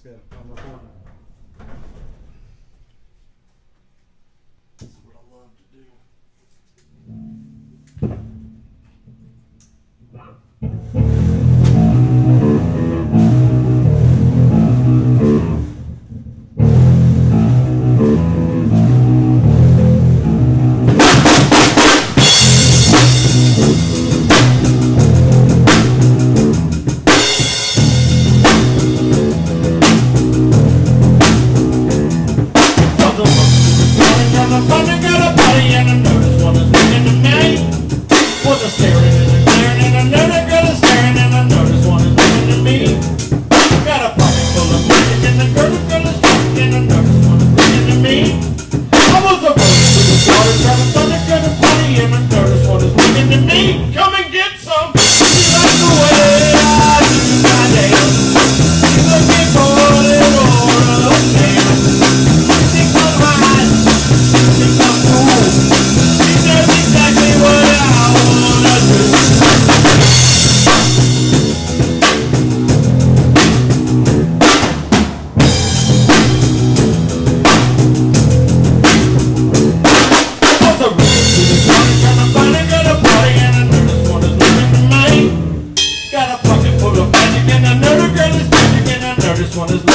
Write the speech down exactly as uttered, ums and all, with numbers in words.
good. I'm recording. This is what I love to do. Come and get some. You like the way I do my dance. You looking for a little romance. You think I'm hot. You think I'm cool. You know exactly what I wanna do. I was a rookie to the party, trying to find a good party, and I know this one is looking for me. Got a pocket full of magic, and I know the girl is magic, and I know this one is